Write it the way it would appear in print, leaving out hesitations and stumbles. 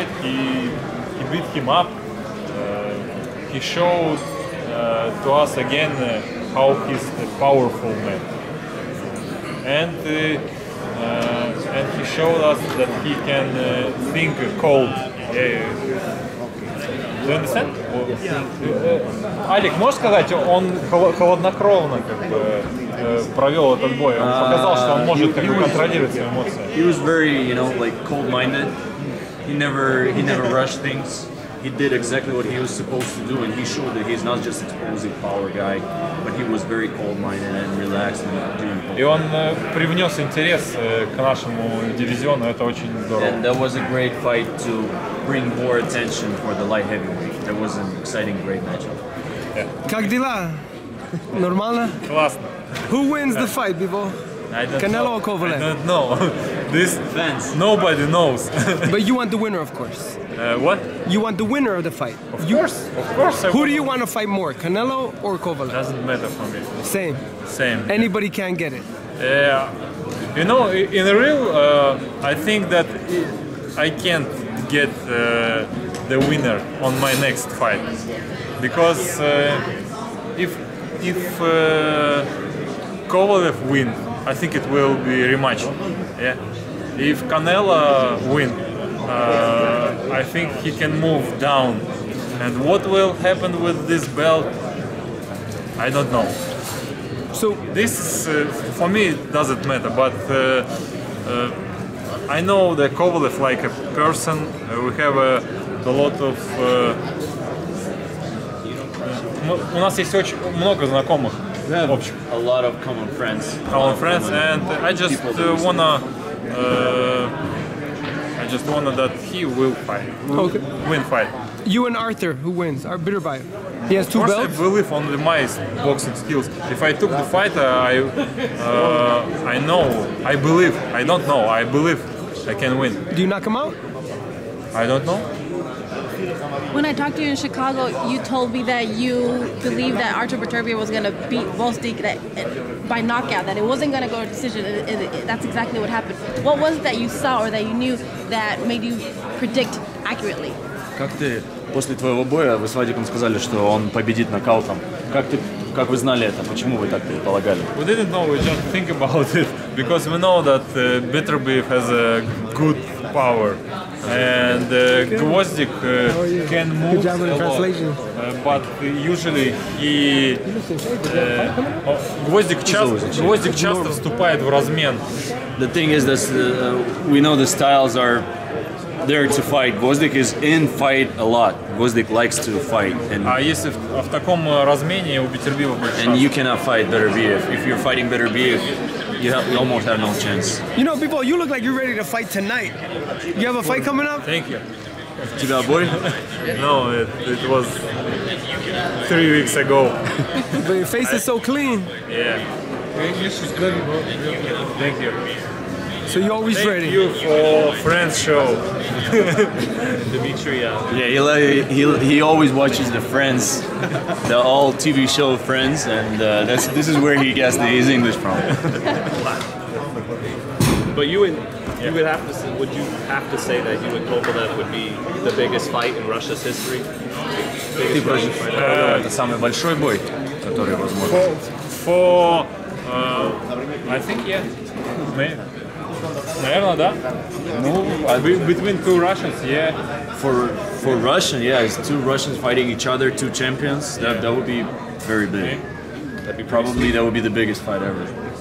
fight, he beat him up. He showed to us again how he's a powerful man, and he showed us that he can think cold. Do you understand? Алик, можешь сказать, он холоднокровно как бы провел этот бой. Он показал, что он может как бы контролировать свои эмоции. He was very, you know, like cold-minded. He never rushed things. He did exactly what he was supposed to do, and he showed that he's not just an explosive power guy, but he was very cold-minded and relaxed and doing. И он привнес интерес к нашему дивизиону. Это очень здорово. And that was a great fight to bring more attention for the light heavyweight. That was an exciting, great matchup. Yeah. Как дела? Нормально? Классно. Who wins the fight, BIVOL? CANELO or KOVALEV? I don't know. This Fans. Nobody knows. But you want the winner, of course. What? You want the winner of the fight. Of course. Who do you want to fight more, CANELO or KOVALEV? Doesn't matter for me. Same. Anybody can get it. You know, in the real, I think that I can't get the winner on my next fight, because if KOVALEV win, I think it will be rematch. Yeah. If CANELO win, I think he can move down. And what will happen with this belt, I don't know. So this for me it doesn't matter, but I know that KOVALEV like a person. We have a lot of. У нас есть очень много знакомых общих. A lot of common friends. And I just wanna that he will fight. Win fight. You and Arthur, who wins? Bitterby. He has 2 belts? I believe on my boxing skills. If I took the fight, I know, I believe, I don't know, I believe I can win. Do you knock him out? I don't know. When I talked to you in Chicago, you told me that you believed that Artur Beterbiev was going to beat Gvozdyk by knockout, that it wasn't going to go to decision. That's exactly what happened. What was it that you saw or that you knew that made you predict accurately? Как ты после твоего боя, вы с Вадиком сказали, что он победит нокаутом. Как вы знали это? Почему вы так предполагали? We didn't know, we just think about it because we know that Beterbiev has a good power and Gvozdyk can move a lot, but usually Gvozdyk часто вступает в размен. The thing is that we know the styles are there to fight. Gvozdyk is in fight a lot. Gvozdyk likes to fight. А если в таком размене у Beterbiev больше шансов? And you cannot fight Beterbiev. If you're fighting Beterbiev, you almost have no chance. You know, people, you look like you're ready to fight tonight. You have a fight coming up? Thank you. У тебя бой? No, it was 3 weeks ago. But your face is so clean. Yeah. English is good. Thank you. So you're always ready. Thank you for Friends show. Dimitri, yeah, he always watches the Friends, the all TV show Friends, and this is where he gets his English from. But you would have to say that you and KOVALEV would be the biggest fight in Russia's history? Ты против это самый большой бой, который возможен? For I think yeah, maybe. Наверное, да. Between two Russians, yeah. For Russian, yeah, it's 2 Russians fighting each other, 2 champions. That would be very big. That'd be probably that would be the biggest fight ever.